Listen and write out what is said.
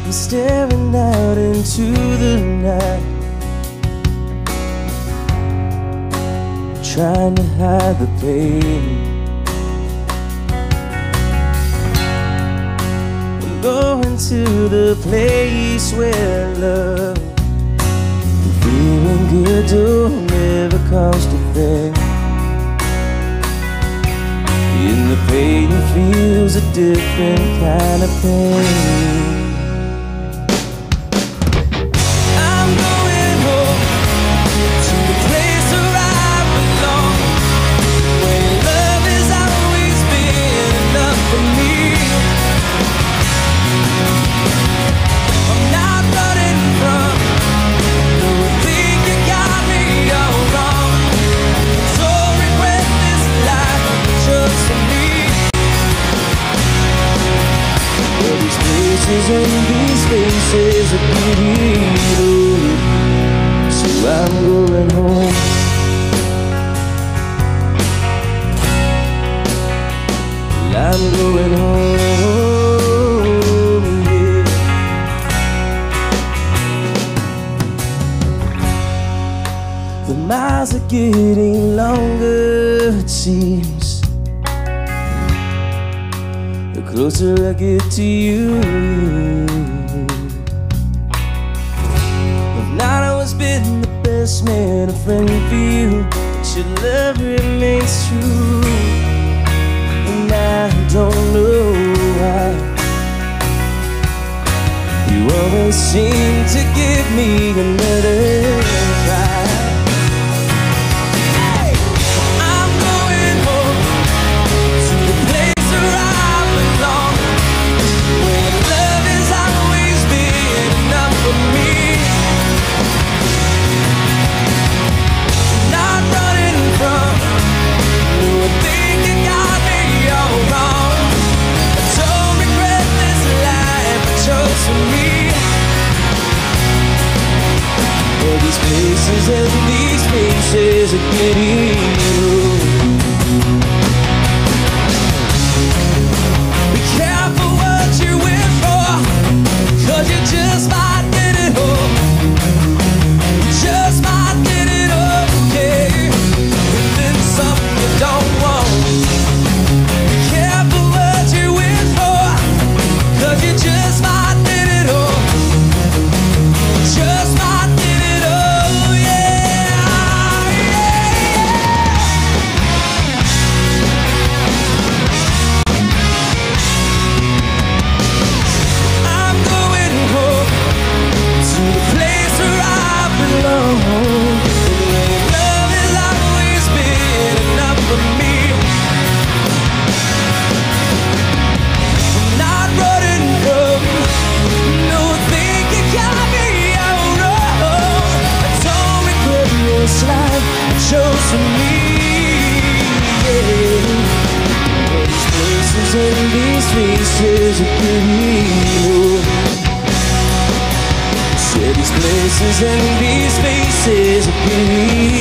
I'm staring out into the night, trying to hide the pain. I'm going to the place where love and feeling good don't ever cost a thing. In the pain feels a different kind of pain. I'm going home to the place where I belong, where love has always been enough for me. I'm not running from the thing you got me all wrong. So regret this life just for me. Well, these places and these faces are beautiful, so I'm going home. Well, I'm going home, yeah. The miles are getting longer, it seems, the closer I get to you. I've not always been the best man, a friend for you, but your love remains true. And I don't know why you always seem to give me another try. I'm going home to the place where I belong, where love has always been enough for me. Not running from the thing you got me all wrong. I don't regret this life I chose for me. Well, these places and these faces are getting old. Be careful what you win for, 'cause you just might get it all. You just might get it all, yeah. And then something you don't want. Be careful what you win for, 'cause you just might get it all. Just might get it all, yeah, yeah. I'm going home to the place where I belong, where love has always been enough for me. I'm not running from no thing you got me out wrong. I don't regret this life I chose for me, yeah. These places and these faces are getting old. Said these places and these faces are getting